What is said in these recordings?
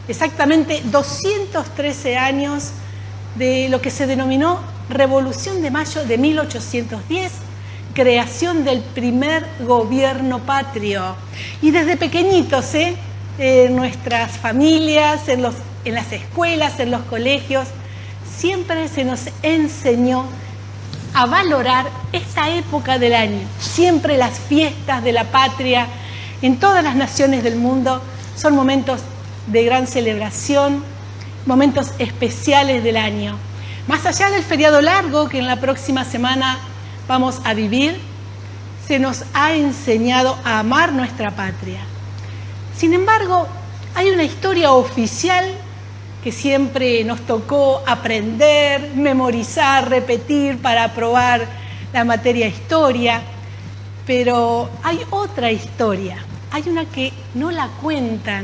exactamente 213 años de lo que se denominó Revolución de Mayo de 1810, creación del primer gobierno patrio. Y desde pequeñitos, en nuestras familias, en las escuelas, en los colegios, siempre se nos enseñó a valorar esta época del año. Siempre las fiestas de la patria en todas las naciones del mundo son momentos de gran celebración, momentos especiales del año. Más allá del feriado largo que en la próxima semana vamos a vivir, se nos ha enseñado a amar nuestra patria. Sin embargo, hay una historia oficial que siempre nos tocó aprender, memorizar, repetir para aprobar la materia historia, pero hay otra historia, hay una que no la cuentan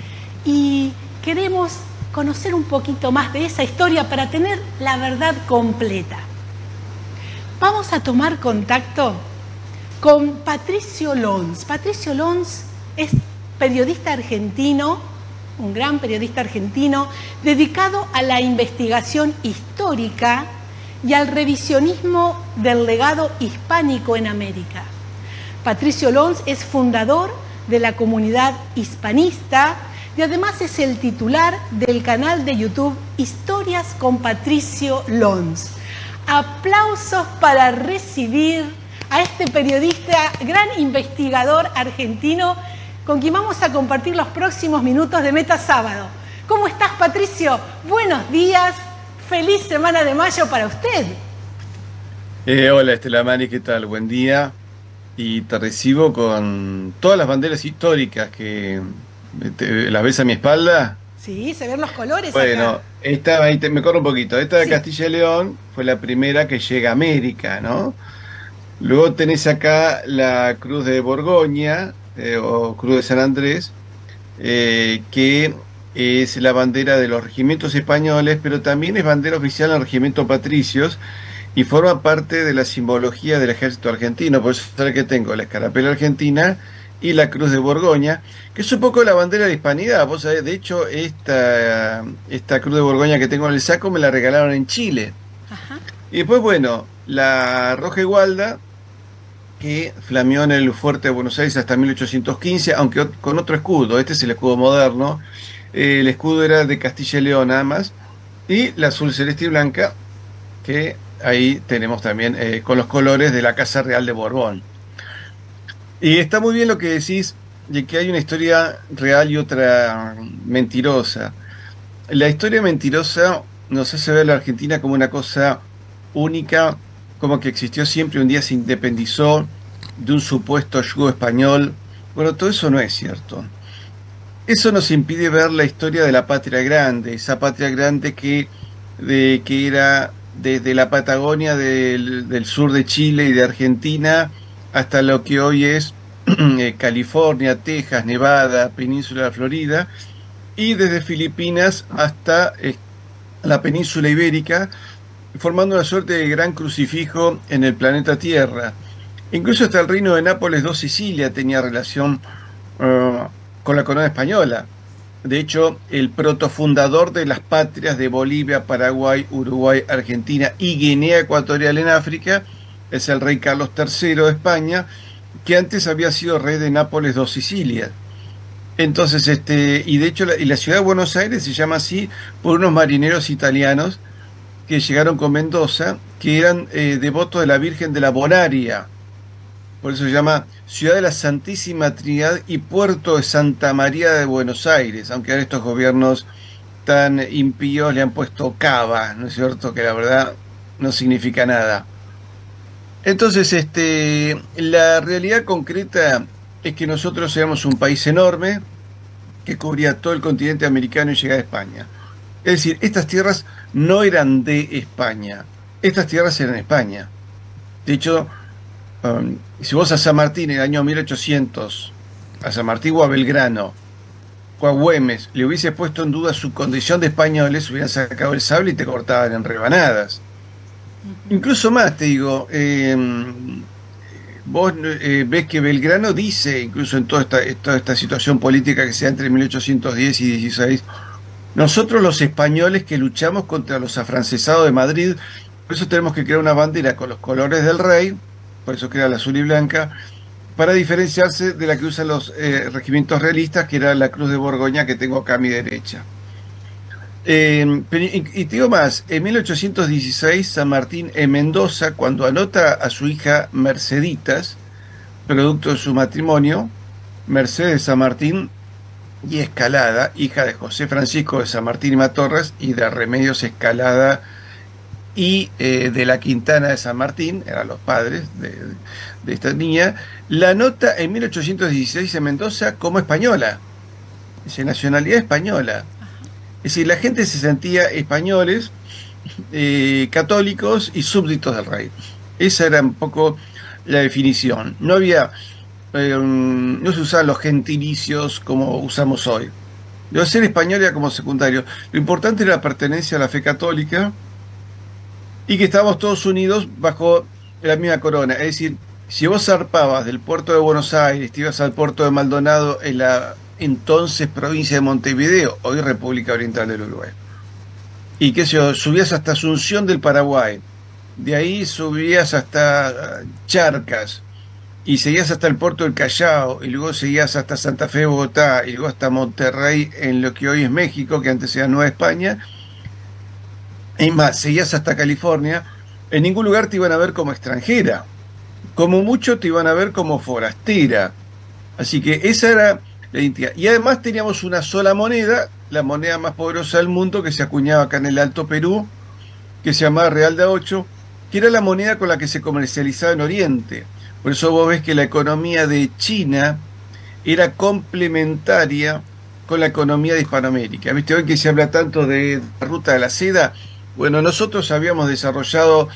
y queremos conocer un poquito más de esa historia para tener la verdad completa. Vamos a tomar contacto con Patricio Lons. Patricio Lons es periodista argentino, un gran periodista argentino, dedicado a la investigación histórica y al revisionismo del legado hispánico en América. Patricio Lons es fundador de la comunidad hispanista y además es el titular del canal de YouTube Historias con Patricio Lons. Aplausos para recibir a este periodista, gran investigador argentino, con quien vamos a compartir los próximos minutos de Meta Sábado. ¿Cómo estás, Patricio? Buenos días, feliz semana de mayo para usted. Hola, Estela Mari, ¿qué tal? Buen día. Y te recibo con todas las banderas históricas que las ves a mi espalda. Sí, se ven los colores. Bueno, acá. esta, ahí me corro un poquito. Esta de Sí. Castilla y León fue la primera que llega a América, ¿no? Luego tenés acá la Cruz de Borgoña, o Cruz de San Andrés, que es la bandera de los regimientos españoles, pero también es bandera oficial del regimiento Patricios y forma parte de la simbología del ejército argentino. Por eso es que tengo la escarapela argentina y la Cruz de Borgoña, que es un poco la bandera de hispanidad. Vos sabés, de hecho, esta Cruz de Borgoña que tengo en el saco me la regalaron en Chile. Ajá. Y después, bueno, la Roja Igualda, que flameó en el fuerte de Buenos Aires hasta 1815, aunque con otro escudo. Este es el escudo moderno. El escudo era de Castilla y León nada más. Y la azul celeste y blanca, que ahí tenemos también con los colores de la Casa Real de Borbón. Y está muy bien lo que decís, de que hay una historia real y otra mentirosa. La historia mentirosa nos hace ver a la Argentina como una cosa única, como que existió siempre, un día se independizó de un supuesto yugo español. Bueno, todo eso no es cierto. Eso nos impide ver la historia de la patria grande, esa patria grande que era desde la Patagonia del sur de Chile y de Argentina hasta lo que hoy es California, Texas, Nevada, península de Florida, y desde Filipinas hasta la península ibérica, formando una suerte de gran crucifijo en el planeta Tierra. Incluso hasta el reino de Nápoles II Sicilia tenía relación con la corona española. De hecho, el protofundador de las patrias de Bolivia, Paraguay, Uruguay, Argentina y Guinea Ecuatorial en África es el rey Carlos III de España, que antes había sido rey de Nápoles II Sicilia. Entonces, y de hecho, la ciudad de Buenos Aires se llama así por unos marineros italianos que llegaron con Mendoza, que eran devotos de la Virgen de la Bonaria. Por eso se llama Ciudad de la Santísima Trinidad y Puerto de Santa María de Buenos Aires, aunque ahora estos gobiernos tan impíos le han puesto Cava, ¿no es cierto? Que la verdad no significa nada. Entonces, la realidad concreta es que nosotros éramos un país enorme que cubría todo el continente americano y llegaba a España. Es decir, estas tierras no eran de España, estas tierras eran de España. De hecho, si vos a San Martín en el año 1800, a San Martín o a Belgrano, o a Güemes, le hubiese puesto en duda su condición de españoles, hubieran sacado el sable y te cortaban en rebanadas. Incluso más, te digo, vos ves que Belgrano dice, incluso en toda esta situación política que se da entre 1810 y 16, Nosotros los españoles que luchamos contra los afrancesados de Madrid, por eso tenemos que crear una bandera con los colores del rey, por eso crea la azul y blanca, para diferenciarse de la que usan los regimientos realistas, que era la Cruz de Borgoña que tengo acá a mi derecha. Y te digo más, en 1816 San Martín en Mendoza, cuando anota a su hija Merceditas, producto de su matrimonio, Mercedes San Martín y Escalada, hija de José Francisco de San Martín y Matorras y de Remedios Escalada y de la Quintana de San Martín, eran los padres de esta niña, la nota en 1816 en Mendoza como española, dice nacionalidad española. Es decir, la gente se sentía españoles, católicos y súbditos del rey. Esa era un poco la definición. No había, no se usaban los gentilicios como usamos hoy. Lo de ser español era como secundario. Lo importante era la pertenencia a la fe católica y que estábamos todos unidos bajo la misma corona. Es decir, si vos zarpabas del puerto de Buenos Aires, te ibas al puerto de Maldonado en la entonces provincia de Montevideo, hoy República Oriental del Uruguay. Y qué sé yo, subías hasta Asunción del Paraguay, de ahí subías hasta Charcas, y seguías hasta el puerto del Callao, y luego seguías hasta Santa Fe, Bogotá, y luego hasta Monterrey, en lo que hoy es México, que antes era Nueva España, y más, seguías hasta California. En ningún lugar te iban a ver como extranjera, como mucho te iban a ver como forastera. Así que esa era la identidad. Y además teníamos una sola moneda, la moneda más poderosa del mundo, que se acuñaba acá en el Alto Perú, que se llamaba Real de A8, que era la moneda con la que se comercializaba en Oriente. Por eso vos ves que la economía de China era complementaria con la economía de Hispanoamérica. ¿Viste hoy que se habla tanto de la ruta de la seda? Bueno, nosotros habíamos desarrollado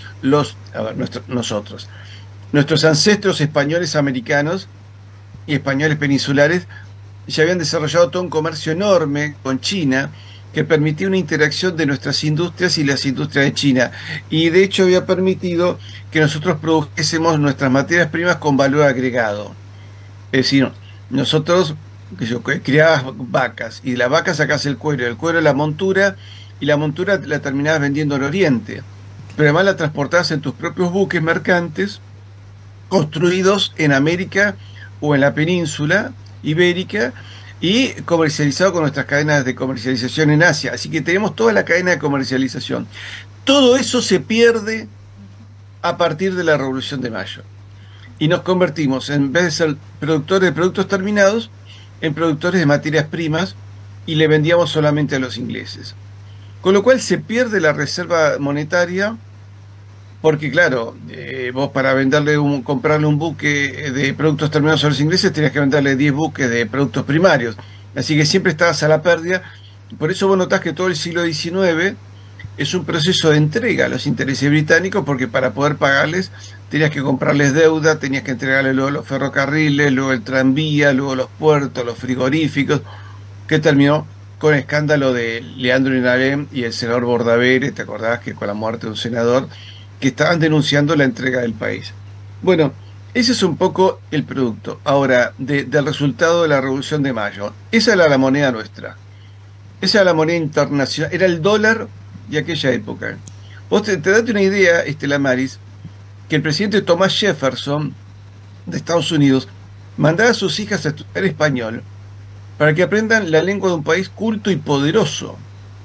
nuestros ancestros españoles americanos y españoles peninsulares ya habían desarrollado todo un comercio enorme con China que permitía una interacción de nuestras industrias y las industrias de China. Y de hecho había permitido que nosotros produjésemos nuestras materias primas con valor agregado. Es decir, nosotros criabas vacas y de las vacas sacás el cuero la montura, y la montura la terminabas vendiendo en Oriente. Pero además la transportabas en tus propios buques mercantes construidos en América o en la península ibérica y comercializado con nuestras cadenas de comercialización en Asia. Así que tenemos toda la cadena de comercialización. Todo eso se pierde a partir de la Revolución de Mayo. Y nos convertimos, en vez de ser productores de productos terminados, en productores de materias primas y le vendíamos solamente a los ingleses. Con lo cual se pierde la reserva monetaria. Porque claro, vos para comprarle un buque de productos terminados a los ingleses tenías que venderle 10 buques de productos primarios. Así que siempre estabas a la pérdida. Por eso vos notás que todo el siglo XIX es un proceso de entrega a los intereses británicos, porque para poder pagarles tenías que comprarles deuda, tenías que entregarles luego los ferrocarriles, luego el tranvía, luego los puertos, los frigoríficos, que terminó con el escándalo de Leandro Inarém y el senador Bordaberry. ¿Te acordás que con la muerte de un senador que estaban denunciando la entrega del país? Bueno, ese es un poco el producto. Ahora, del resultado de la Revolución de Mayo. Esa era la moneda nuestra. Esa era la moneda internacional. Era el dólar de aquella época. Vos te date una idea, Estela Maris, que el presidente Thomas Jefferson de Estados Unidos mandaba a sus hijas a estudiar español para que aprendan la lengua de un país culto y poderoso.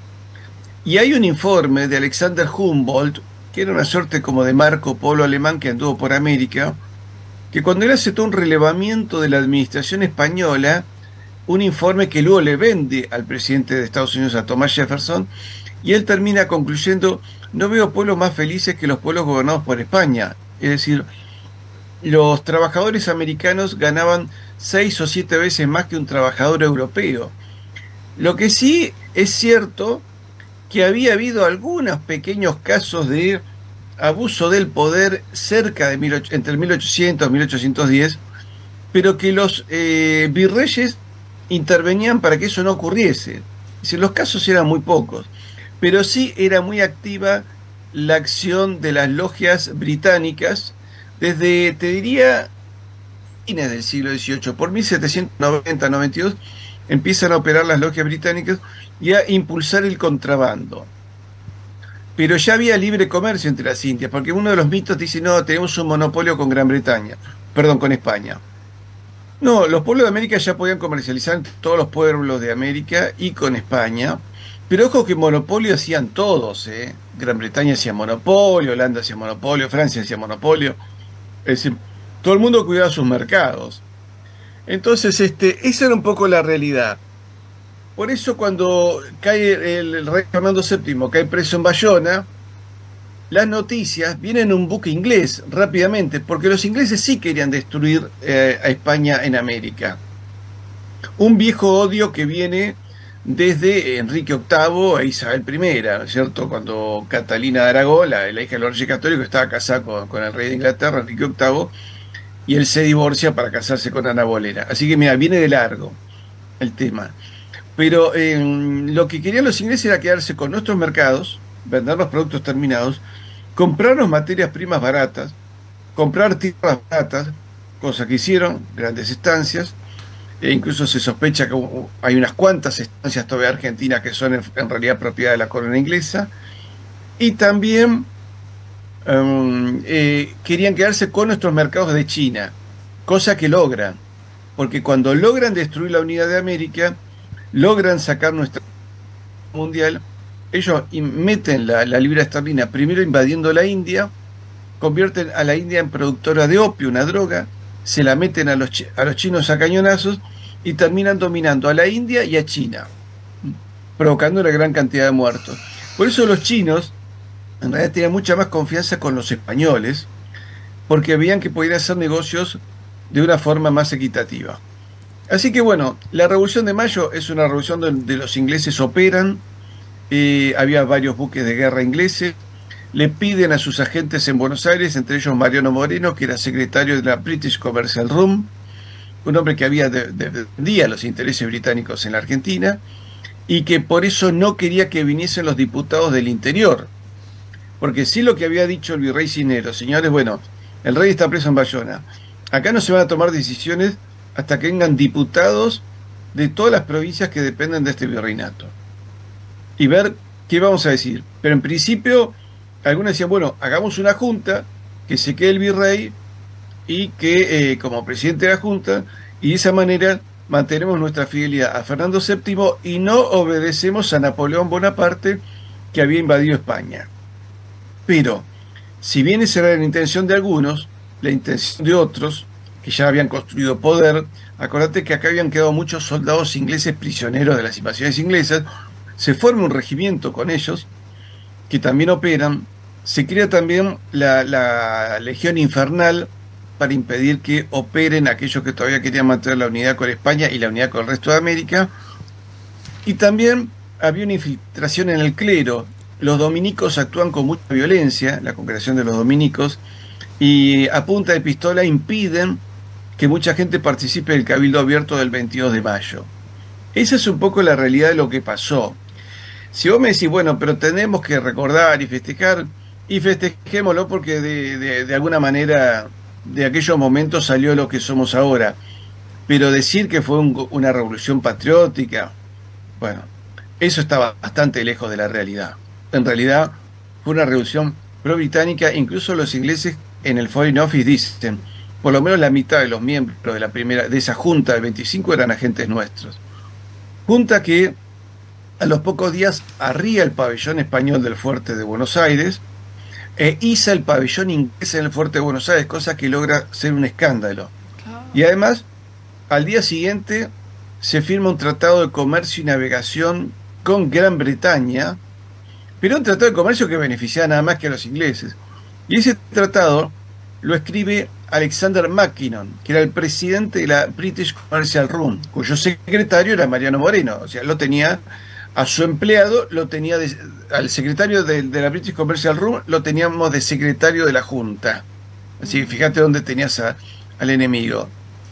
Y hay un informe de Alexander Humboldt, que era una suerte como de Marco Polo alemán que anduvo por América, que cuando él hace todo un relevamiento de la administración española, un informe que luego le vende al presidente de Estados Unidos, a Thomas Jefferson, y él termina concluyendo: no veo pueblos más felices que los pueblos gobernados por España. Es decir, los trabajadores americanos ganaban 6 o 7 veces más que un trabajador europeo. Lo que sí es cierto que había habido algunos pequeños casos de abuso del poder cerca de entre 1800 y 1810, pero que los virreyes intervenían para que eso no ocurriese. Es decir, los casos eran muy pocos, pero sí era muy activa la acción de las logias británicas desde, te diría, fines del siglo XVIII, por 1790-92, empiezan a operar las logias británicas y a impulsar el contrabando. Pero ya había libre comercio entre las Indias, porque uno de los mitos dice, no, tenemos un monopolio con Gran Bretaña, perdón, con España. No, los pueblos de América ya podían comercializar entre todos los pueblos de América y con España, pero ojo que monopolio hacían todos, ¿eh? Gran Bretaña hacía monopolio, Holanda hacía monopolio, Francia hacía monopolio, es decir, todo el mundo cuidaba sus mercados. Entonces, esa era un poco la realidad. Por eso cuando cae el rey Fernando VII, cae preso en Bayona, las noticias vienen en un buque inglés rápidamente, porque los ingleses sí querían destruir a España en América. Un viejo odio que viene desde Enrique VIII e Isabel I, ¿no es cierto? Cuando Catalina de Aragón, la hija del Rey Católico, estaba casada con el rey de Inglaterra, Enrique VIII, y él se divorcia para casarse con Ana Bolena. Así que mira, viene de largo el tema. Pero lo que querían los ingleses era quedarse con nuestros mercados, vender los productos terminados, comprarnos materias primas baratas, comprar tierras baratas, cosa que hicieron, grandes estancias, e incluso se sospecha que hay unas cuantas estancias todavía argentinas que son en realidad propiedad de la corona inglesa, y también querían quedarse con nuestros mercados de China, cosa que logran, porque cuando logran destruir la unidad de América, logran sacar nuestra mundial, ellos meten la libra esterlina primero invadiendo la India, convierten a la India en productora de opio, una droga, se la meten a los chinos a cañonazos y terminan dominando a la India y a China, provocando una gran cantidad de muertos. Por eso los chinos en realidad tenían mucha más confianza con los españoles, porque veían que podían hacer negocios de una forma más equitativa. Así que bueno, la Revolución de Mayo es una revolución donde los ingleses operan, había varios buques de guerra ingleses, le piden a sus agentes en Buenos Aires, entre ellos Mariano Moreno, que era secretario de la British Commercial Room, un hombre que defendía los intereses británicos en la Argentina, y que por eso no quería que viniesen los diputados del interior, porque sí lo que había dicho el virrey Cisneros, señores, bueno, el rey está preso en Bayona, acá no se van a tomar decisiones hasta que vengan diputados de todas las provincias que dependen de este virreinato. Y ver qué vamos a decir. Pero en principio, algunos decían, bueno, hagamos una junta, que se quede el virrey y que como presidente de la junta, y de esa manera mantenemos nuestra fidelidad a Fernando VII y no obedecemos a Napoleón Bonaparte, que había invadido España. Pero, si bien esa era la intención de algunos, la intención de otros, que ya habían construido poder, acordate que acá habían quedado muchos soldados ingleses prisioneros de las invasiones inglesas, se forma un regimiento con ellos, que también operan, se crea también la Legión Infernal para impedir que operen aquellos que todavía querían mantener la unidad con España y la unidad con el resto de América, y también había una infiltración en el clero, los dominicos actúan con mucha violencia, la congregación de los dominicos, y a punta de pistola impiden que mucha gente participe del Cabildo Abierto del 22 de mayo. Esa es un poco la realidad de lo que pasó. Si vos me decís, bueno, pero tenemos que recordar y festejar, y festejémoslo porque de alguna manera de aquellos momentos salió lo que somos ahora. Pero decir que fue una revolución patriótica, bueno, eso estaba bastante lejos de la realidad. En realidad fue una revolución pro-británica, incluso los ingleses en el Foreign Office dicen, por lo menos la mitad de los miembros de esa junta del 25 eran agentes nuestros. Junta que a los pocos días arría el pabellón español del fuerte de Buenos Aires e iza el pabellón inglés en el fuerte de Buenos Aires, cosa que logra ser un escándalo. Y además, al día siguiente se firma un tratado de comercio y navegación con Gran Bretaña, pero un tratado de comercio que beneficiaba nada más que a los ingleses. Y ese tratado lo escribe Alexander Mackinnon, que era el presidente de la British Commercial Room, cuyo secretario era Mariano Moreno. O sea, lo tenía a su empleado, al secretario de la British Commercial Room, lo teníamos de secretario de la Junta. Así que fíjate dónde tenías al enemigo.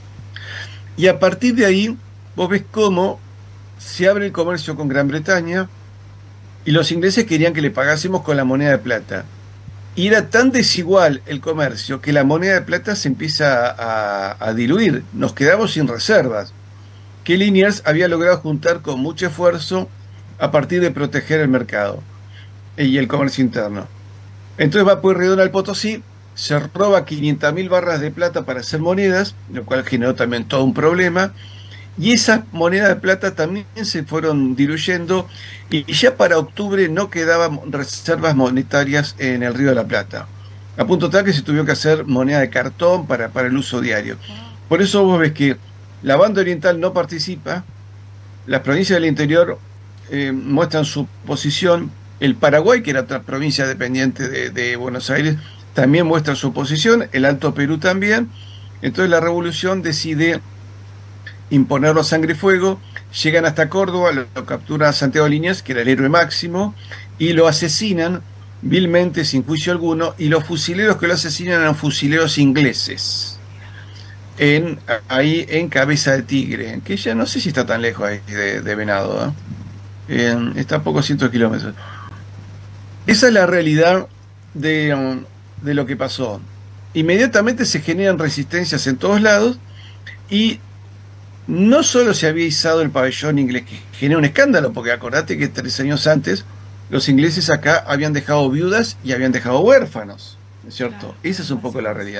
Y a partir de ahí, vos ves cómo se abre el comercio con Gran Bretaña, y los ingleses querían que le pagásemos con la moneda de plata. Y era tan desigual el comercio que la moneda de plata se empieza a diluir. Nos quedamos sin reservas. que Liniers había logrado juntar con mucho esfuerzo a partir de proteger el mercado y el comercio interno. Entonces va Pueyrredón al Potosí, se roba 500.000 barras de plata para hacer monedas, lo cual generó también todo un problema, y esas monedas de plata también se fueron diluyendo, y ya para octubre no quedaban reservas monetarias en el Río de la Plata, a punto tal que se tuvo que hacer moneda de cartón para el uso diario. Por eso vos ves que la banda oriental no participa, las provincias del interior muestran su posición, el Paraguay, que era otra provincia dependiente de Buenos Aires, también muestra su posición, el Alto Perú también. Entonces la revolución decide imponerlo a sangre y fuego, llegan hasta Córdoba, lo captura Santiago Liniers, que era el héroe máximo, y lo asesinan vilmente, sin juicio alguno, y los fusileros que lo asesinan eran fusileros ingleses, ahí en Cabeza de Tigre, que ya no sé si está tan lejos ahí de Venado, está a pocos cientos de kilómetros. Esa es la realidad de lo que pasó. Inmediatamente se generan resistencias en todos lados, y no solo se había izado el pabellón inglés, que genera un escándalo, porque acordate que 3 años antes los ingleses acá habían dejado viudas y habían dejado huérfanos, ¿no es cierto? Claro, esa es un poco la realidad.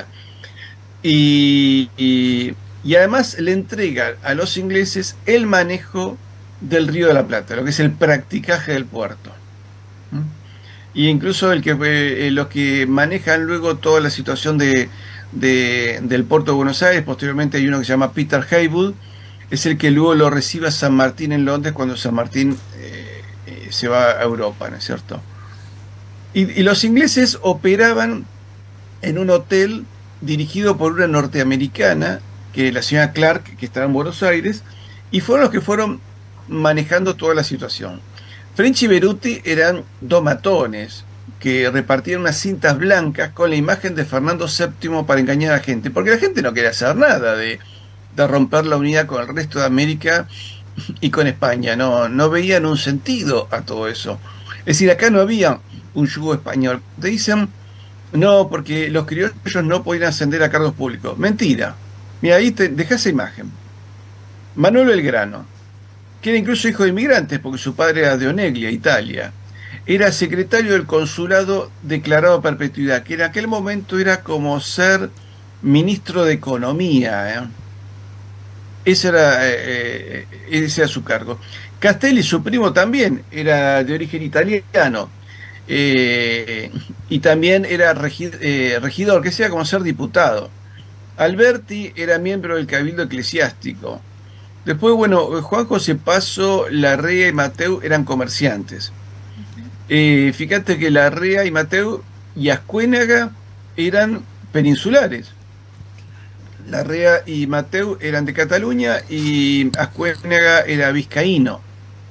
Y además le entrega a los ingleses el manejo del Río de la Plata, lo que es el practicaje del puerto. Y incluso los que manejan luego toda la situación del puerto de Buenos Aires, posteriormente hay uno que se llama Peter Heywood, es el que luego lo recibe a San Martín en Londres cuando San Martín se va a Europa, ¿no es cierto? Y los ingleses operaban en un hotel dirigido por una norteamericana, que la señora Clark, que estaba en Buenos Aires, y fueron los que fueron manejando toda la situación. French y Beruti eran 2 matones que repartían unas cintas blancas con la imagen de Fernando VII para engañar a la gente, porque la gente no quería hacer nada de romper la unidad con el resto de América y con España, no veían un sentido a todo eso. Es decir, acá no había un yugo español. Te dicen, no, porque los criollos no podían ascender a cargos públicos. Mentira. Mira, ahí deja esa imagen. Manuel Belgrano, que era incluso hijo de inmigrantes, porque su padre era de Oneglia, Italia, era secretario del consulado declarado a perpetuidad, que en aquel momento era como ser ministro de Economía, Ese era su cargo. Castelli, su primo, también era de origen italiano, y también era regidor, que sea como ser diputado. Alberti era miembro del Cabildo Eclesiástico. Después, bueno, Juan José Paso, Larrea y Mateu eran comerciantes. Fíjate que Larrea y Mateu y Ascuénaga eran peninsulares. Larrea y Mateu eran de Cataluña y Ascuénaga era vizcaíno.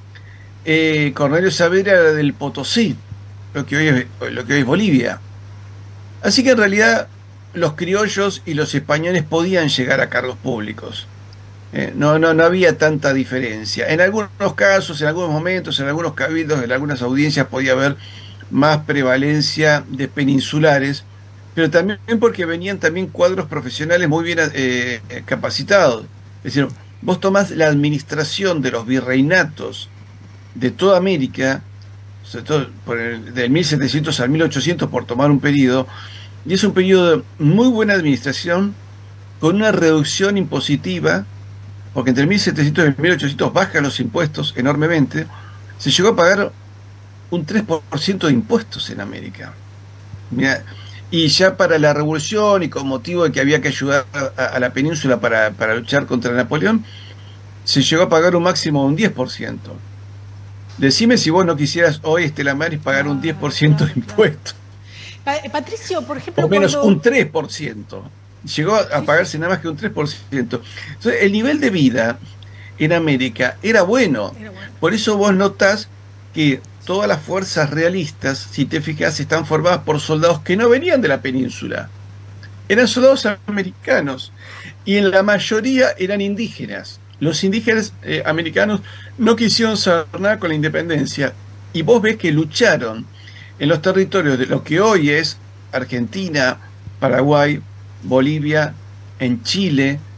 Cornelio Saavedra era del Potosí, lo que hoy es Bolivia. Así que en realidad los criollos y los españoles podían llegar a cargos públicos. No había tanta diferencia. En algunos casos, en algunos momentos, en algunos cabildos, en algunas audiencias podía haber más prevalencia de peninsulares, pero también porque venían también cuadros profesionales muy bien capacitados. Es decir, vos tomás la administración de los virreinatos de toda América, sobre todo del 1700 al 1800, por tomar un periodo, y es un periodo de muy buena administración, con una reducción impositiva, porque entre 1700 y 1800 bajan los impuestos enormemente. Se llegó a pagar un 3% de impuestos en América. Mirá, y ya para la revolución y con motivo de que había que ayudar a la península para luchar contra Napoleón, se llegó a pagar un máximo de un 10%. Decime si vos no quisieras hoy, Estela Maris, pagar un 10% de impuestos. Patricio, por ejemplo, o menos un 3%. Llegó a pagarse nada más que un 3%. Entonces, el nivel de vida en América era bueno. Por eso vos notás que todas las fuerzas realistas, si te fijas, están formadas por soldados que no venían de la península. Eran soldados americanos. Y en la mayoría eran indígenas. Los indígenas americanos no quisieron saber nada con la independencia. Y vos ves que lucharon en los territorios de lo que hoy es Argentina, Paraguay, Bolivia, en Chile,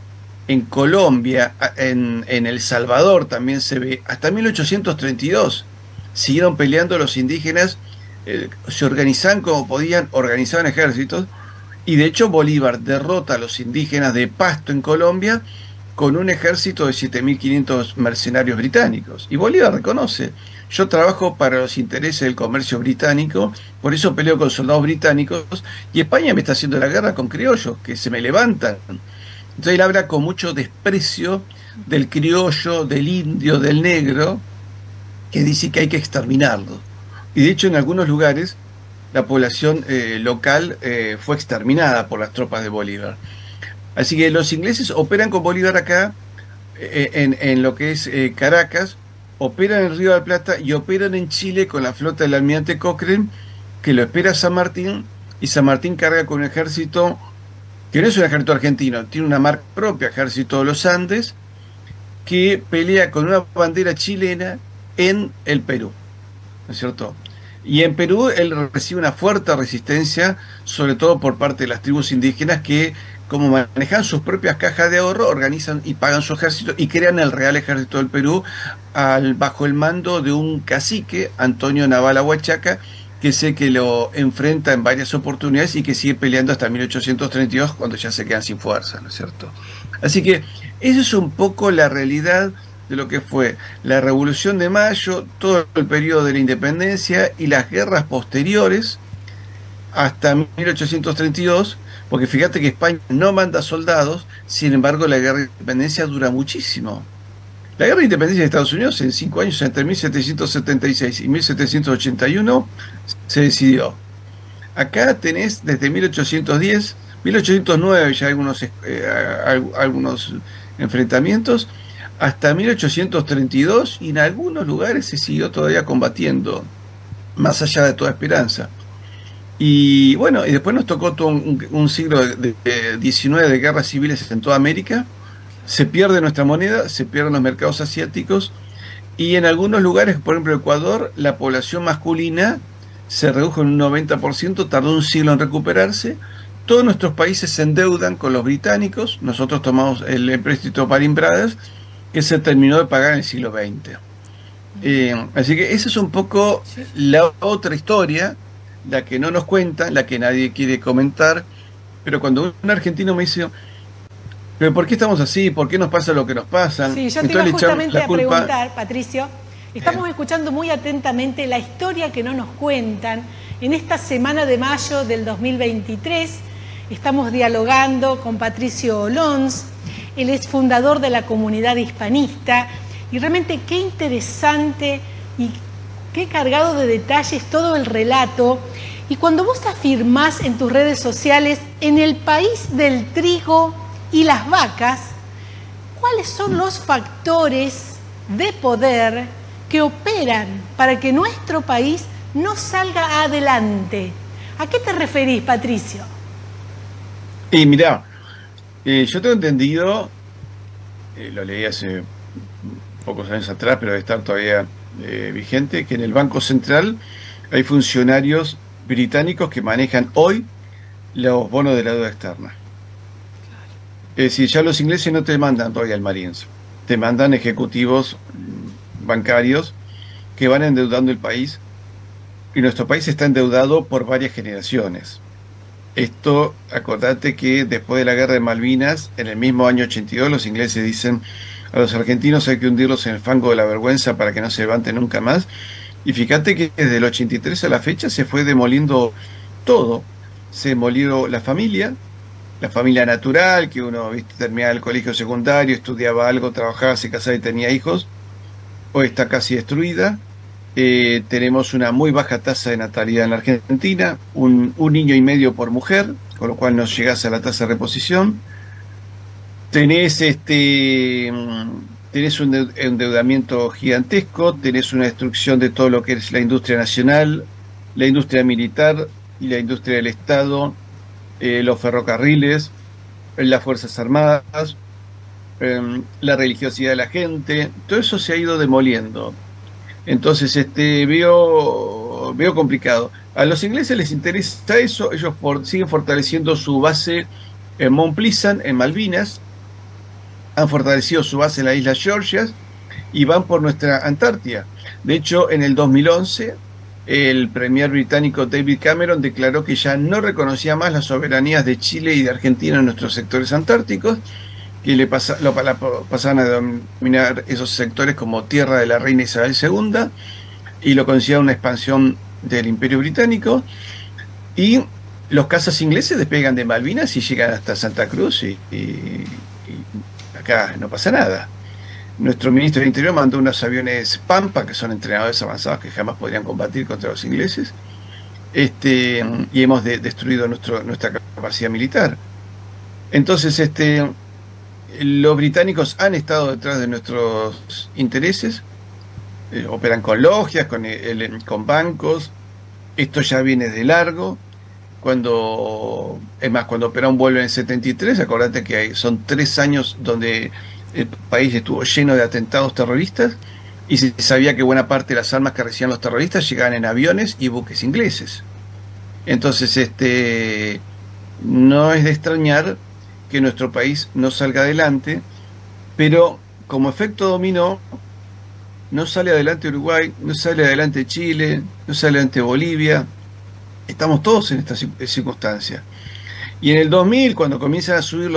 en Colombia, en El Salvador también se ve, hasta 1832 siguieron peleando los indígenas, se organizaban como podían, organizaban ejércitos, y de hecho Bolívar derrota a los indígenas de Pasto en Colombia con un ejército de 7.500 mercenarios británicos. Y Bolívar reconoce, yo trabajo para los intereses del comercio británico, por eso peleo con soldados británicos, y España me está haciendo la guerra con criollos, que se me levantan. Entonces él habla con mucho desprecio del criollo, del indio, del negro, que dice que hay que exterminarlo. Y de hecho en algunos lugares la población local fue exterminada por las tropas de Bolívar. Así que los ingleses operan con Bolívar acá, en lo que es Caracas, operan en Río de la Plata y operan en Chile con la flota del almirante Cochrane, que lo espera San Martín, y San Martín carga con un ejército que no es un ejército argentino, tiene una marca propia, Ejército de los Andes, que pelea con una bandera chilena en el Perú, ¿no es cierto? Y en Perú él recibe una fuerte resistencia, sobre todo por parte de las tribus indígenas que, como manejan sus propias cajas de ahorro, organizan y pagan su ejército y crean el Real Ejército del Perú bajo el mando de un cacique, Antonio Navala Huachaca, que sé que lo enfrenta en varias oportunidades y que sigue peleando hasta 1832, cuando ya se quedan sin fuerza, ¿no es cierto? Así que esa es un poco la realidad de lo que fue la Revolución de Mayo, todo el periodo de la independencia y las guerras posteriores hasta 1832, porque fíjate que España no manda soldados, sin embargo la guerra de independencia dura muchísimo. La guerra de independencia de Estados Unidos en 5 años, entre 1776 y 1781, se decidió. Acá tenés desde 1810, 1809 ya algunos enfrentamientos, hasta 1832, y en algunos lugares se siguió todavía combatiendo, más allá de toda esperanza. Y bueno, y después nos tocó todo un siglo de 19 de guerras civiles en toda América. Se pierde nuestra moneda, se pierden los mercados asiáticos, y en algunos lugares, por ejemplo Ecuador, la población masculina se redujo en un 90%, tardó un siglo en recuperarse. Todos nuestros países se endeudan con los británicos, nosotros tomamos el empréstito Baring Brothers, que se terminó de pagar en el siglo XX. Así que esa es un poco la otra historia, la que no nos cuentan, la que nadie quiere comentar, pero cuando un argentino me dice, ¿pero por qué estamos así? ¿Por qué nos pasa lo que nos pasa? Sí, yo te iba justamente a preguntar, Patricio, estamos escuchando muy atentamente la historia que no nos cuentan. En esta semana de mayo del 2023 estamos dialogando con Patricio Olons. Él es fundador de la comunidad hispanista, y realmente qué interesante y qué cargado de detalles todo el relato. Y cuando vos afirmás en tus redes sociales, en el país del trigo y las vacas, ¿cuáles son los factores de poder que operan para que nuestro país no salga adelante? ¿A qué te referís, Patricio? Y mirá, yo tengo entendido, lo leí hace pocos años atrás, pero debe estar todavía vigente, que en el Banco Central hay funcionarios británicos que manejan hoy los bonos de la deuda externa. Es decir, ya los ingleses no te mandan Royal Marines, te mandan ejecutivos bancarios que van endeudando el país, y nuestro país está endeudado por varias generaciones. Esto, acordate que después de la guerra de Malvinas, en el mismo año 82, los ingleses dicen a los argentinos hay que hundirlos en el fango de la vergüenza para que no se levanten nunca más. Y fíjate que desde el 83 a la fecha se fue demoliendo todo. Se demolió la familia natural, que uno, viste, terminaba el colegio secundario, estudiaba algo, trabajaba, se casaba y tenía hijos. Hoy está casi destruida. Tenemos una muy baja tasa de natalidad en la Argentina, un niño y medio por mujer, con lo cual no llegás a la tasa de reposición. Tenés un endeudamiento gigantesco, tenés una destrucción de todo lo que es la industria nacional, la industria militar y la industria del Estado, los ferrocarriles, las Fuerzas Armadas, la religiosidad de la gente, todo eso se ha ido demoliendo. Entonces veo complicado. A los ingleses les interesa eso, ellos siguen fortaleciendo su base en Mount Pleasant, en Malvinas, han fortalecido su base en la isla Georgias y van por nuestra Antártida. De hecho, en el 2011, el premier británico David Cameron declaró que ya no reconocía más las soberanías de Chile y de Argentina en nuestros sectores antárticos, que pasaban a denominar esos sectores como tierra de la reina Isabel II, y lo consideran una expansión del Imperio Británico. Y los cazas ingleses despegan de Malvinas y llegan hasta Santa Cruz y acá no pasa nada. Nuestro ministro del Interior mandó unos aviones Pampa, que son entrenadores avanzados que jamás podrían combatir contra los ingleses, y hemos destruido nuestra capacidad militar. Entonces, los británicos han estado detrás de nuestros intereses, operan con logias, con bancos. Esto ya viene de largo. Cuando opera un vuelo en el 73, acordate que son 3 años donde el país estuvo lleno de atentados terroristas y se sabía que buena parte de las armas que recibían los terroristas llegaban en aviones y buques ingleses. Entonces, no es de extrañar que nuestro país no salga adelante, pero como efecto dominó, no sale adelante Uruguay, no sale adelante Chile, no sale adelante Bolivia. Estamos todos en esta circunstancia. Y en el 2000, cuando comienzan a subir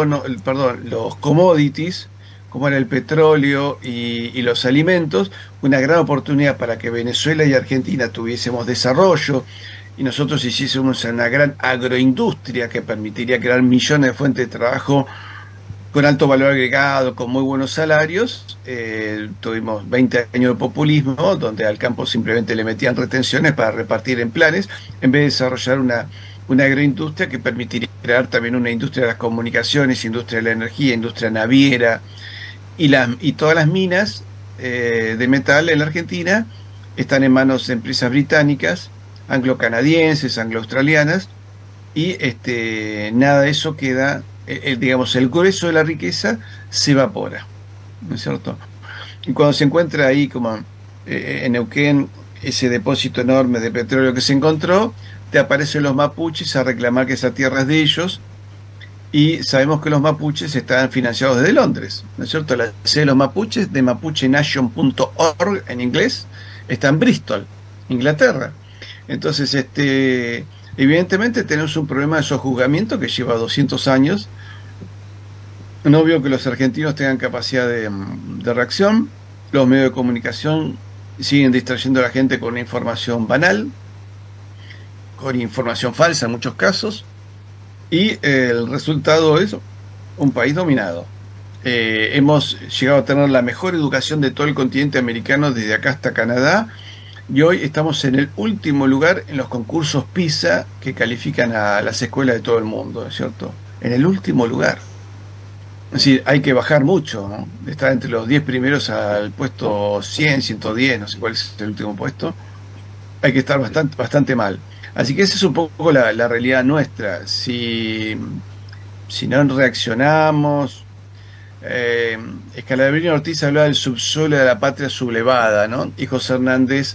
los commodities, como era el petróleo y los alimentos, una gran oportunidad para que Venezuela y Argentina tuviésemos desarrollo y nosotros hiciésemos una gran agroindustria que permitiría crear millones de fuentes de trabajo con alto valor agregado, con muy buenos salarios. Tuvimos 20 años de populismo, donde al campo simplemente le metían retenciones para repartir en planes, en vez de desarrollar una agroindustria que permitiría crear también una industria de las comunicaciones, industria de la energía, industria naviera, y todas las minas de metal en la Argentina están en manos de empresas británicas, anglo-canadienses, anglo-australianas, y nada de eso queda, digamos, el grueso de la riqueza se evapora, ¿no es cierto? Y cuando se encuentra ahí, como en Neuquén, ese depósito enorme de petróleo que se encontró, te aparecen los mapuches a reclamar que esa tierra es de ellos, y sabemos que los mapuches están financiados desde Londres, ¿no es cierto? La sede de los mapuches, de mapuchenation.org en inglés, está en Bristol, Inglaterra. Entonces, evidentemente tenemos un problema de sojuzgamiento que lleva 200 años. No veo que los argentinos tengan capacidad de reacción. Los medios de comunicación siguen distrayendo a la gente con información banal, con información falsa en muchos casos, y el resultado es un país dominado. Hemos llegado a tener la mejor educación de todo el continente americano, desde acá hasta Canadá, y hoy estamos en el último lugar en los concursos PISA que califican a las escuelas de todo el mundo, ¿no es cierto? En el último lugar. Es decir, hay que bajar mucho, ¿no? De estar entre los 10 primeros al puesto 100, 110, no sé cuál es el último puesto. Hay que estar bastante mal. Así que esa es un poco la realidad nuestra. Si no reaccionamos... Scalabrini Ortiz hablaba del subsuelo de la patria sublevada, ¿no? Y José Hernández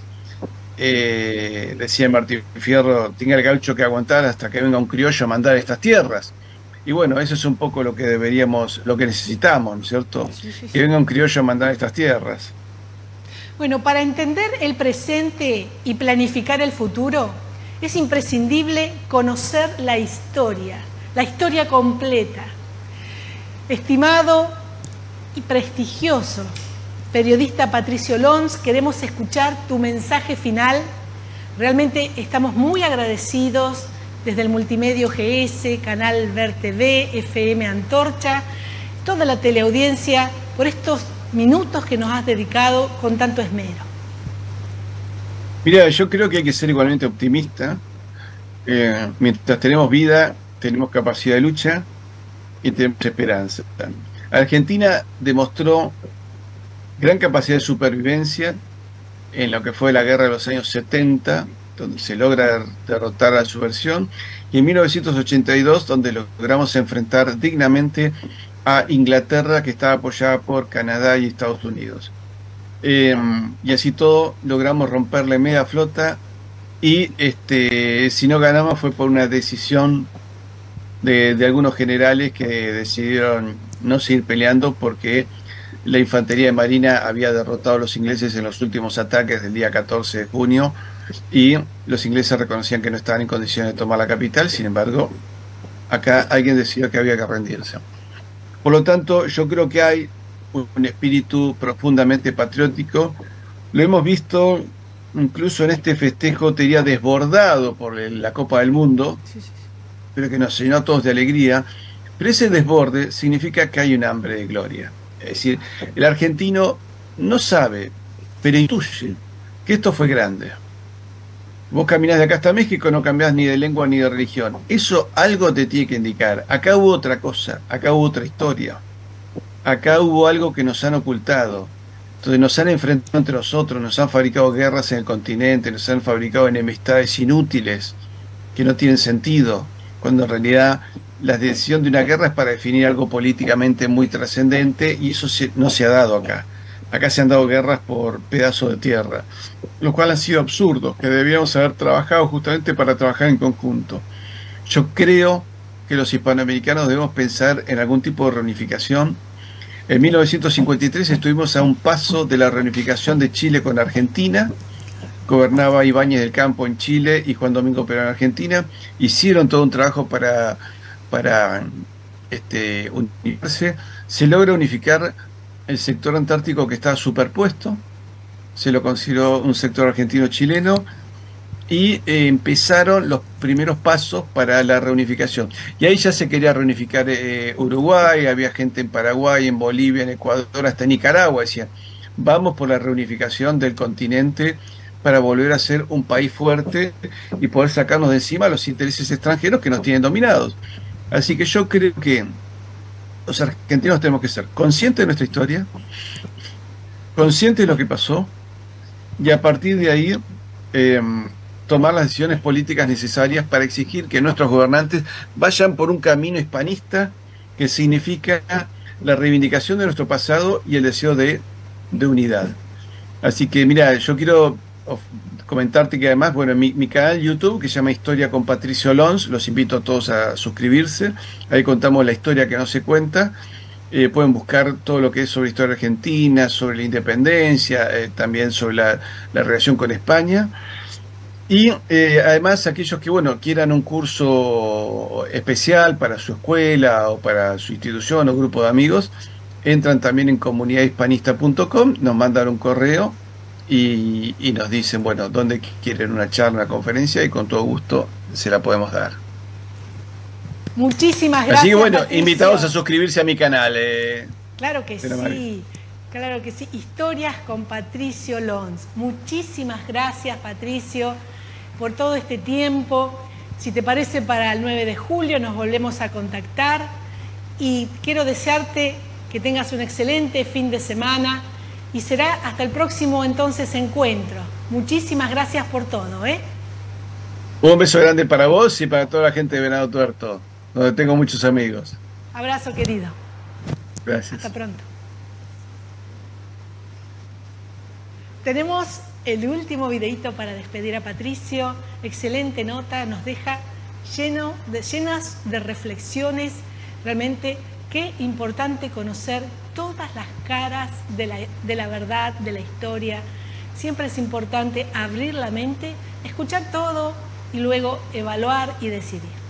decía en Martín Fierro, tenga el gaucho que aguantar hasta que venga un criollo a mandar estas tierras. Y bueno, eso es un poco lo que lo que necesitamos, ¿no es cierto? Sí. Que venga un criollo a mandar estas tierras. Bueno, para entender el presente y planificar el futuro, es imprescindible conocer la historia completa. Estimado y prestigioso periodista Patricio Lons, queremos escuchar tu mensaje final. Realmente estamos muy agradecidos desde el Multimedio GS, Canal Ver TV, FM Antorcha, toda la teleaudiencia, por estos minutos que nos has dedicado con tanto esmero. Mira, yo creo que hay que ser igualmente optimista. Mientras tenemos vida, tenemos capacidad de lucha y tenemos esperanza. Argentina demostró gran capacidad de supervivencia en lo que fue la guerra de los años 70, donde se logra derrotar a la subversión, y en 1982, donde logramos enfrentar dignamente a Inglaterra, que estaba apoyada por Canadá y Estados Unidos. Y así todo logramos romperle media flota, y si no ganamos fue por una decisión de algunos generales que decidieron no seguir peleando porque la infantería de marina había derrotado a los ingleses en los últimos ataques del día 14 de junio y los ingleses reconocían que no estaban en condiciones de tomar la capital. Sin embargo, acá alguien decidió que había que rendirse. Por lo tanto, yo creo que hay un espíritu profundamente patriótico. Lo hemos visto incluso en este festejo, te diría, desbordado por la Copa del Mundo, Sí, sí, sí. pero que nos llenó a todos de alegría. Pero ese desborde significa que hay un hambre de gloria. Es decir, el argentino no sabe, pero intuye que esto fue grande. Vos caminás de acá hasta México, no cambiás ni de lengua ni de religión. Eso algo te tiene que indicar. Acá hubo otra cosa, acá hubo otra historia. Acá hubo algo que nos han ocultado. Entonces nos han enfrentado entre nosotros, nos han fabricado guerras en el continente, nos han fabricado enemistades inútiles que no tienen sentido, cuando en realidad la decisión de una guerra es para definir algo políticamente muy trascendente y eso no se ha dado acá. Acá se han dado guerras por pedazos de tierra, lo cual han sido absurdos, que debíamos haber trabajado justamente para trabajar en conjunto. Yo creo que los hispanoamericanos debemos pensar en algún tipo de reunificación. En 1953 estuvimos a un paso de la reunificación de Chile con Argentina. Gobernaba Ibáñez del Campo en Chile y Juan Domingo Perón en Argentina. Hicieron todo un trabajo para unificarse. Se logra unificar el sector antártico que estaba superpuesto. Se lo consideró un sector argentino-chileno. Y empezaron los primeros pasos para la reunificación. Y ahí ya se quería reunificar Uruguay, había gente en Paraguay, en Bolivia, en Ecuador, hasta en Nicaragua. Decían, vamos por la reunificación del continente para volver a ser un país fuerte y poder sacarnos de encima los intereses extranjeros que nos tienen dominados. Así que yo creo que los argentinos tenemos que ser conscientes de nuestra historia, conscientes de lo que pasó, y a partir de ahí tomar las decisiones políticas necesarias para exigir que nuestros gobernantes vayan por un camino hispanista que significa la reivindicación de nuestro pasado y el deseo de unidad. Así que mira, yo quiero comentarte que además, bueno, mi canal YouTube, que se llama Historia con Patricio Lons, los invito a todos a suscribirse. Ahí contamos la historia que no se cuenta. Pueden buscar todo lo que es sobre historia argentina, sobre la independencia, también sobre la relación con España. Y además aquellos que quieran un curso especial para su escuela o para su institución o grupo de amigos, entran también en comunidadhispanista.com, nos mandan un correo y nos dicen, dónde quieren una charla, una conferencia, y con todo gusto se la podemos dar. Muchísimas gracias. Así que Patricio. Invitados a suscribirse a mi canal. Claro que sí. Claro que sí. Historias con Patricio Lons. Muchísimas gracias, Patricio, por todo este tiempo. Si te parece, para el 9 de julio nos volvemos a contactar y quiero desearte que tengas un excelente fin de semana y será hasta el próximo entonces encuentro. Muchísimas gracias por todo, Un beso grande para vos y para toda la gente de Venado Tuerto, donde tengo muchos amigos. Abrazo, querido. Gracias. Hasta pronto. Tenemos el último videito para despedir a Patricio. Excelente nota, nos deja llenas de reflexiones. Realmente qué importante conocer todas las caras de la verdad, de la historia. Siempre es importante abrir la mente, escuchar todo y luego evaluar y decidir.